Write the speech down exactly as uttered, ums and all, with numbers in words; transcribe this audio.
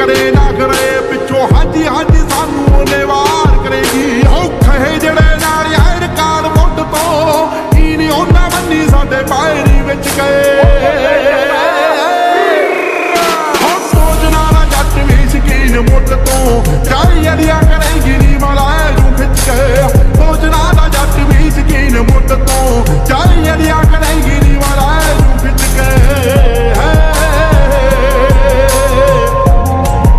करे ना करे पिछों हाजी हाजी सानू ओने वार करेगी औखे जेड़े नाल यार कार मुंड तो ही नहीं ओना बन्नी साडे पैर